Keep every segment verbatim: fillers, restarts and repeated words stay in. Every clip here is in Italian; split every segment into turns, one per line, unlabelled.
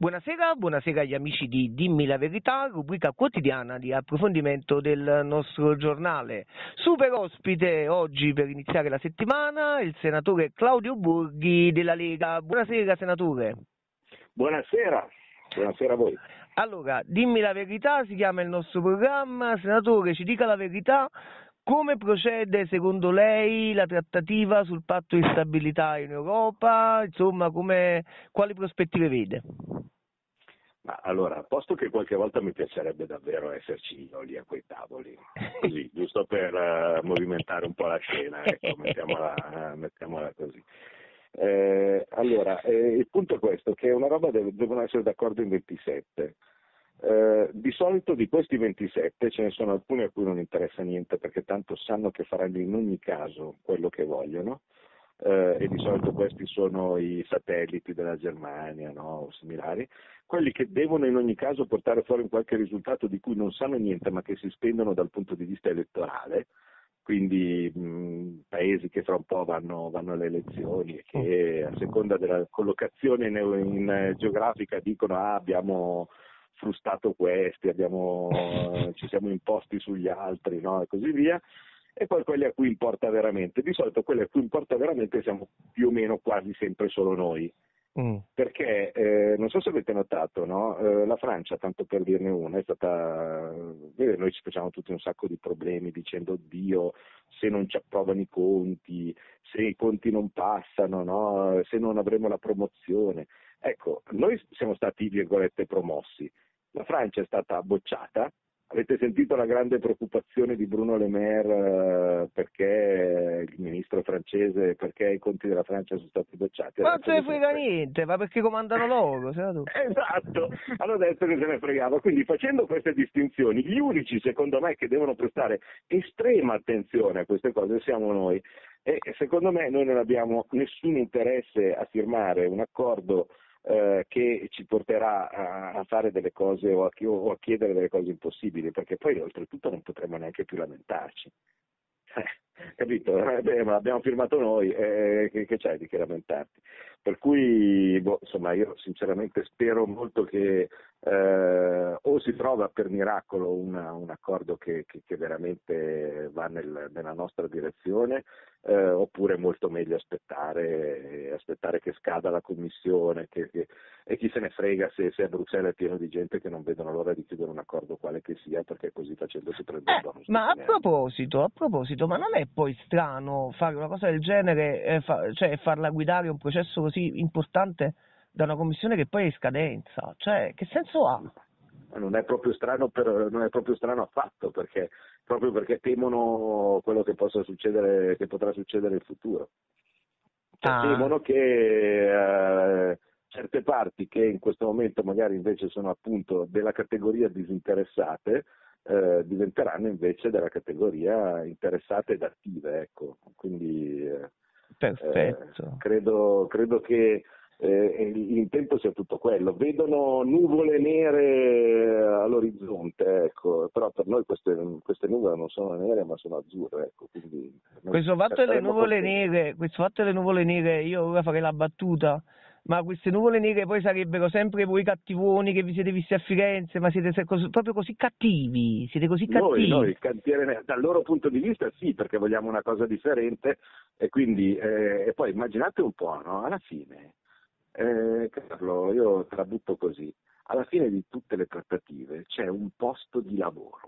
Buonasera, buonasera agli amici di Dimmi la Verità, rubrica quotidiana di approfondimento del nostro giornale. Super ospite oggi per iniziare la settimana il senatore Claudio Borghi della Lega. Buonasera senatore.
Buonasera, buonasera a voi.
Allora, Dimmi la Verità si chiama il nostro programma. Senatore, ci dica la verità. Come procede secondo lei la trattativa sul patto di stabilità in Europa? Insomma, come, quali prospettive vede?
Ma allora, posto che qualche volta mi piacerebbe davvero esserci io lì a quei tavoli, così, giusto per uh, movimentare un po' la scena, ecco, mettiamola, mettiamola così. Eh, allora, eh, il punto è questo, che una roba deve, devono essere d'accordo in ventisette. Eh, di solito di questi ventisette ce ne sono alcuni a cui non interessa niente perché tanto sanno che faranno in ogni caso quello che vogliono. Eh, e di solito questi sono i satelliti della Germania, no? O similari, quelli che devono in ogni caso portare fuori un qualche risultato di cui non sanno niente ma che si spendono dal punto di vista elettorale, quindi mh, paesi che fra un po' vanno, vanno alle elezioni e che a seconda della collocazione in, in, in geografica dicono ah, abbiamo frustato questi, abbiamo, ci siamo imposti sugli altri, no? E così via. E poi quelli a cui importa veramente. Di solito quelli a cui importa veramente siamo più o meno quasi sempre solo noi. Mm. Perché, eh, non so se avete notato, no? Eh, la Francia, tanto per dirne una, è stata... Vede, noi ci facciamo tutti un sacco di problemi dicendo, oddio, se non ci approvano i conti, se i conti non passano, no? Se non avremo la promozione. Ecco, noi siamo stati, virgolette, promossi. La Francia è stata bocciata. Avete sentito la grande preoccupazione di Bruno Le Maire eh, perché il ministro francese, perché i conti della Francia sono stati bocciati?
Ma non se ne frega niente, ma perché comandano loro?
Esatto, hanno detto che se ne fregava. Quindi facendo queste distinzioni, gli unici secondo me che devono prestare estrema attenzione a queste cose siamo noi. E secondo me noi non abbiamo nessun interesse a firmare un accordo Eh, che ci porterà a, a fare delle cose o a, o a chiedere delle cose impossibili, perché poi oltretutto non potremo neanche più lamentarci. Eh, capito? Eh, beh, ma l'abbiamo firmato noi, eh, che, che c'hai di che lamentarti? Per cui, boh, insomma, io sinceramente spero molto che eh, o si trova per miracolo una, un accordo che, che, che veramente va nel, nella nostra direzione, eh, oppure è molto meglio aspettare, aspettare che scada la commissione, che, che, e chi se ne frega se, se a Bruxelles è pieno di gente che non vedono l'ora di chiudere un accordo quale che sia, perché così facendo si prende il
Eh,
bonus.
ma a proposito, a proposito, ma non è poi strano fare una cosa del genere, eh, fa, cioè farla guidare un processo così importante da una commissione che poi è in scadenza? Cioè, che senso ha?
Non è proprio strano, per, non è proprio strano affatto, perché proprio perché temono quello che possa succedere, che potrà succedere in futuro. Cioè,
ah.
temono che eh, certe parti che in questo momento magari invece sono appunto della categoria disinteressate eh, diventeranno invece della categoria interessate ed attive, ecco. Quindi eh,
Perfetto.
Eh, credo, credo che eh, l'intento sia tutto quello. Vedono nuvole nere all'orizzonte, ecco, però per noi queste, queste nuvole non sono nere ma sono azzurre, ecco, quindi
questo fatto delle nuvole nere, questo fatto delle nuvole nere, io ora farei la battuta, ma queste nuvole nere poi sarebbero sempre voi cattivoni che vi siete visti a Firenze, ma siete così, proprio così cattivi, siete così cattivi.
Noi, noi, il cantiere, dal loro punto di vista sì, perché vogliamo una cosa differente e quindi, eh, e poi immaginate un po', no? Alla fine, eh, Carlo, io te la butto così, alla fine di tutte le trattative c'è un posto di lavoro.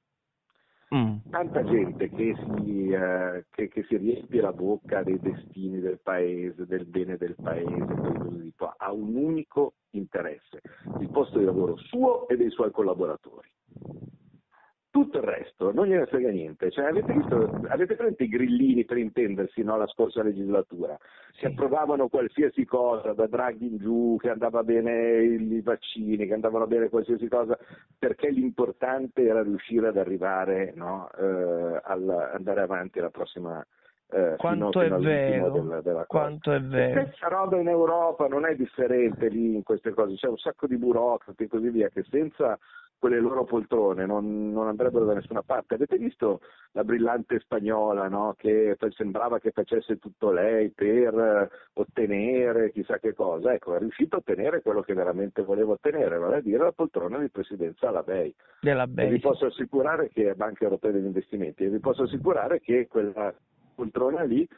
Mm. Tanta gente che si, eh, che, che si riempie la bocca dei destini del paese, del bene del paese, così di qua, ha un unico interesse, il posto di lavoro suo e dei suoi collaboratori. Tutto il resto non gliene frega niente. Cioè, avete visto, avete presente i grillini, per intendersi, no, la scorsa legislatura? Sì. Che approvavano qualsiasi cosa, da Draghi in giù, che andava bene i vaccini, che andavano bene qualsiasi cosa, perché l'importante era riuscire ad arrivare, no, eh, al, andare avanti alla prossima, eh,
Quanto
fino,
è
fino all'ultimo
vero,
della, della cosa.
quanto è vero.
Questa roba in Europa non è differente lì in queste cose, c'è un sacco di burocrati e così via che senza quelle loro poltrone non, non andrebbero da nessuna parte. Avete visto la brillante spagnola, no? Che sembrava che facesse tutto lei per ottenere chissà che cosa? Ecco, è riuscito a ottenere quello che veramente voleva ottenere, vale a dire la poltrona di presidenza alla B E I.
Della B E I,
e vi
sì.
posso assicurare che è Banca Europea degli Investimenti, e vi posso assicurare che quella poltrona lì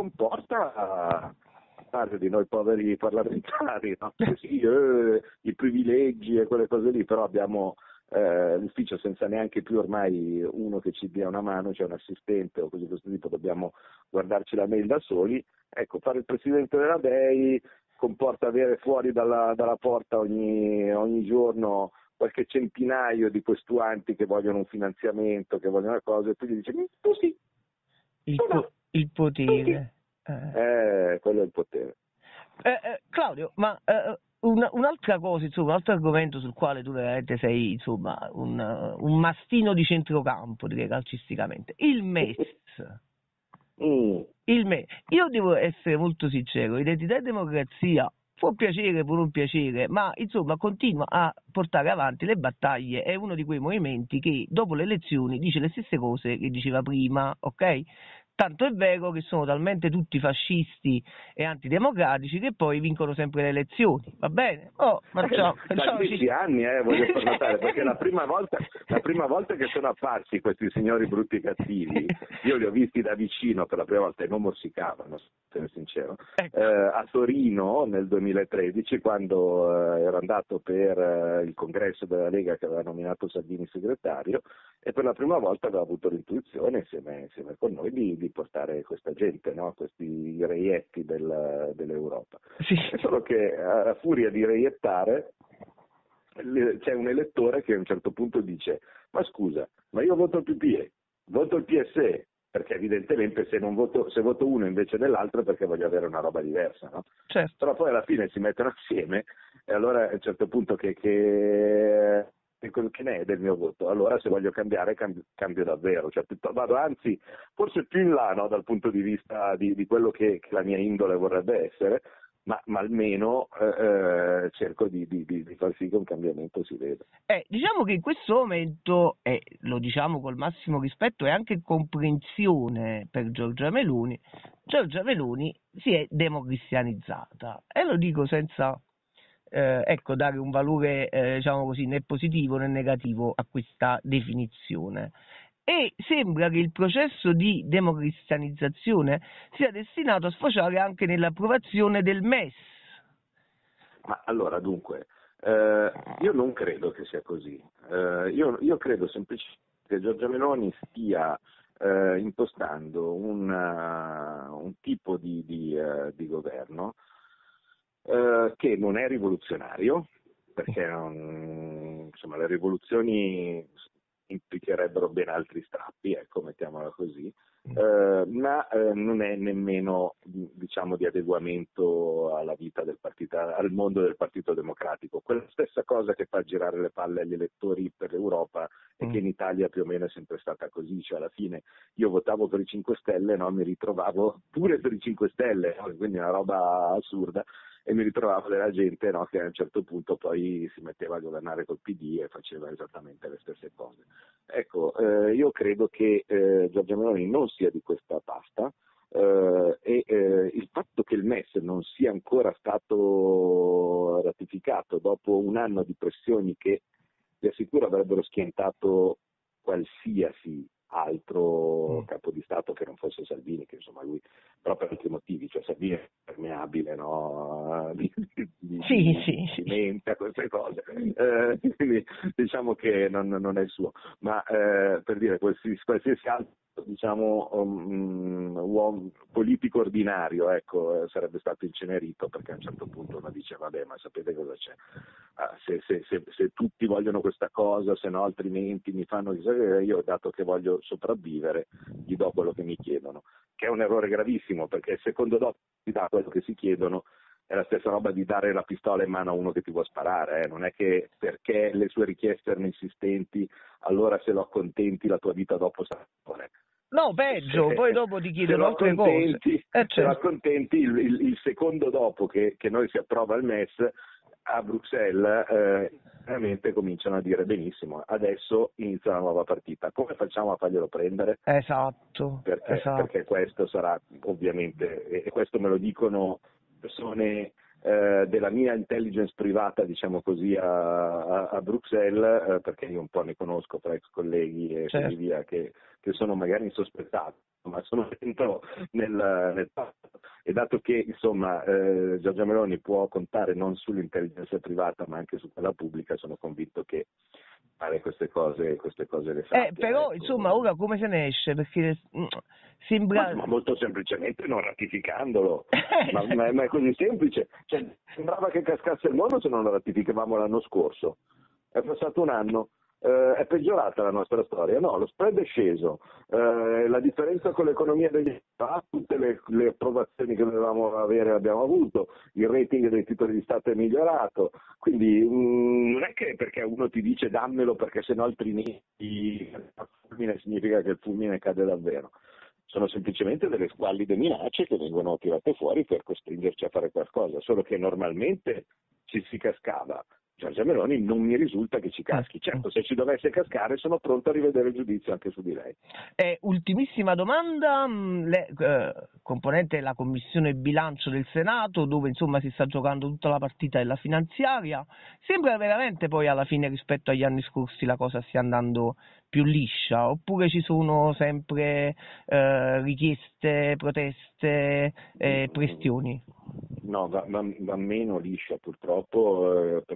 comporta parte di noi poveri parlamentari, no? Sì, eh, i privilegi e quelle cose lì, però abbiamo eh, l'ufficio senza neanche più ormai uno che ci dia una mano, c'è un assistente o così di questo tipo, dobbiamo guardarci la mail da soli. Ecco, fare il presidente della B E I comporta avere fuori dalla, dalla porta ogni, ogni giorno qualche centinaio di questuanti che vogliono un finanziamento, che vogliono una cosa, e tu gli dici, tu sì,
Il,
tu no,
po- il
tu sì.
potere. Eh.
Eh, quello è il potere.
Eh, eh, Claudio, ma eh, una, un'altra cosa, insomma, un altro argomento sul quale tu veramente sei, insomma, un, uh, un mastino di centrocampo, direi calcisticamente, il M E S.
Mm.
Il M E S. Io devo essere molto sincero, Identità e Democrazia può piacere, può non piacere, ma insomma continua a portare avanti le battaglie, è uno di quei movimenti che dopo le elezioni dice le stesse cose che diceva prima, ok? Tanto è vero che sono talmente tutti fascisti e antidemocratici che poi vincono sempre le elezioni, va bene? Oh, facciamo,
Da dieci anni, eh, voglio far notare, perché la prima volta, la prima volta che sono apparsi questi signori brutti e cattivi, io li ho visti da vicino per la prima volta e non morsicavano, sono sincero, eh, a Torino nel duemilatredici, quando eh, ero andato per eh, il congresso della Lega che aveva nominato Salvini segretario, e per la prima volta avevo avuto l'intuizione insieme, insieme con noi di, di portare questa gente, no? Questi reietti del, dell'Europa.
Sì.
Solo che a furia di reiettare c'è un elettore che a un certo punto dice: ma scusa, ma io voto il P P E, voto il P S E, perché evidentemente se non voto, se voto uno invece dell'altro è perché voglio avere una roba diversa, no?
Certo.
Però poi alla fine si mettono assieme e allora a un certo punto che, che che ne è del mio voto? Allora se voglio cambiare cambio, cambio davvero, cioè, vado anzi forse più in là, no, dal punto di vista di, di quello che, che la mia indole vorrebbe essere, ma, ma almeno eh, eh, cerco di, di, di, di far sì che un cambiamento si veda.
Eh, diciamo che in questo momento, e eh, lo diciamo col massimo rispetto e anche comprensione per Giorgia Meloni, Giorgia Meloni si è democristianizzata, e lo dico senza eh, ecco, dare un valore eh, diciamo così, né positivo né negativo a questa definizione. E sembra che il processo di democristianizzazione sia destinato a sfociare anche nell'approvazione del M E S.
Ma allora, dunque, eh, io non credo che sia così. Eh, io, io credo semplicemente che Giorgia Meloni stia eh, impostando una, un tipo di, di, uh, di governo eh, che non è rivoluzionario, perché non, insomma, le rivoluzioni implicherebbero ben altri strappi, ecco, mettiamola così, eh, ma eh, non è nemmeno, diciamo, di adeguamento alla vita del partito, al mondo del Partito Democratico. Quella stessa cosa che fa girare le palle agli elettori per l'Europa e che in Italia più o meno è sempre stata così, cioè alla fine io votavo per i cinque Stelle, no? Mi ritrovavo pure per i cinque Stelle, no? Quindi è una roba assurda, e mi ritrovavo della gente, no, che a un certo punto poi si metteva a governare col P D e faceva esattamente le stesse cose. Ecco, eh, io credo che eh, Giorgia Meloni non sia di questa pasta, eh, e eh, il fatto che il M E S non sia ancora stato ratificato dopo un anno di pressioni che vi assicuro avrebbero schiantato qualsiasi altro capo di Stato che non fosse Salvini, che insomma lui, però per altri motivi, cioè Salvini è permeabile, no? di, di, di,
sì,
di,
sì,
di mente a queste cose, eh, quindi diciamo che non, non è il suo, ma eh, per dire qualsiasi, qualsiasi altro, diciamo, um, uomo politico ordinario, ecco, eh, sarebbe stato incenerito, perché a un certo punto uno dice vabbè, ma sapete cosa c'è? Ah, se, se, se, se tutti vogliono questa cosa, se no altrimenti mi fanno, io dato che voglio sopravvivere gli do quello che mi chiedono, che è un errore gravissimo, perché il secondo dopo ti dà quello che si chiedono è la stessa roba di dare la pistola in mano a uno che ti vuole sparare, eh. Non è che perché le sue richieste erano insistenti allora se lo accontenti la tua vita dopo sarà buona.
No, peggio, poi dopo ti chiedono altre cose. Eh,
se
certo.
lo accontenti, il, il, il secondo dopo che, che noi si approva il M E S a Bruxelles, eh, veramente cominciano a dire benissimo, adesso inizia la nuova partita. Come facciamo a farglielo prendere?
Esatto,
Perché,
esatto.
perché questo sarà ovviamente, e questo me lo dicono persone eh, della mia intelligence privata, diciamo così, a, a, a Bruxelles, eh, perché io un po' ne conosco tra ex colleghi e
Certo.
così via, che, che sono magari insospettati, ma sono dentro nel, nel patto. E dato che insomma eh, Giorgia Meloni può contare non sull'intelligenza privata ma anche su quella pubblica, sono convinto che fare queste cose, queste cose le sappia.
Eh, però,
ecco.
insomma, ora come se ne esce? Perché mm, sembra...
Ma, ma molto semplicemente non ratificandolo, ma, ma, ma è così semplice. Cioè, sembrava che cascasse il mondo se non lo ratificavamo l'anno scorso. È passato un anno, eh, è peggiorata la nostra storia. No, lo spread è sceso, eh, la differenza con l'economia degli Stati, tutte le, le approvazioni che dovevamo avere l'abbiamo avuto, il rating dei titoli di Stato è migliorato, quindi mh, non è che perché uno ti dice dammelo perché sennò altrimenti il fulmine significa che il fulmine cade davvero. Sono semplicemente delle squallide minacce che vengono tirate fuori per costringerci a fare qualcosa, solo che normalmente ci si cascava. Giorgia Meloni non mi risulta che ci caschi. Certo, se ci dovesse cascare sono pronto a rivedere il giudizio anche su di lei.
Eh, ultimissima domanda, le, eh, componente della Commissione Bilancio del Senato, dove insomma si sta giocando tutta la partita della finanziaria, sembra veramente poi alla fine rispetto agli anni scorsi la cosa stia andando più liscia, oppure ci sono sempre eh, richieste, proteste, eh, questioni?
No, va, va, va meno liscia purtroppo, eh,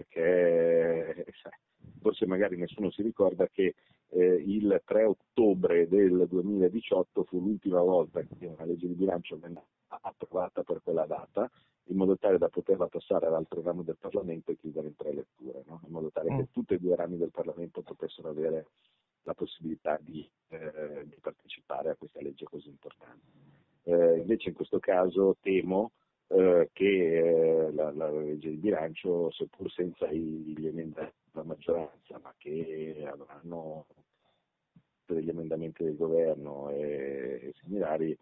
perché sai, forse magari nessuno si ricorda che eh, il tre ottobre del duemiladiciotto fu l'ultima volta che una legge di bilancio venne approvata per quella data, in modo tale da poterla passare all'altro ramo del Parlamento e chiudere in tre letture, no? In modo tale
Mm.
che tutti e due i rami del Parlamento potessero avere la possibilità di, eh, di partecipare a questa legge così importante. Eh, invece in questo caso temo eh, che eh, la, la legge di bilancio, seppur senza i, gli emendamenti della maggioranza, ma che avranno degli emendamenti del governo e, e similari,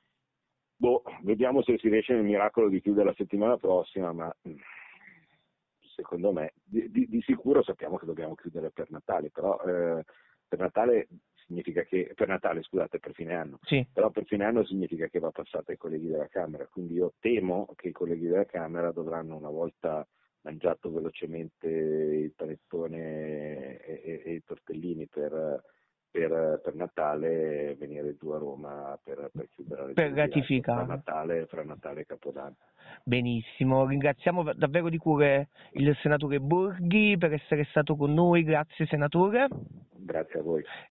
boh, vediamo se si riesce nel miracolo di chiudere la settimana prossima, ma secondo me di, di, di sicuro sappiamo che dobbiamo chiudere per Natale, però eh, per Natale significa che per Natale scusate per fine anno,
Sì.
però per fine anno significa che va passata ai colleghi della Camera, quindi io temo che i colleghi della Camera dovranno, una volta mangiato velocemente il panettone e, e, e i tortellini per, per, per Natale, venire giù a Roma per, per chiudere la
Per
legge di bilancio
ratificare.
fra Natale, fra Natale e Capodanno.
Benissimo, ringraziamo davvero di cuore il senatore Borghi per essere stato con noi, grazie senatore.
Grazie a voi.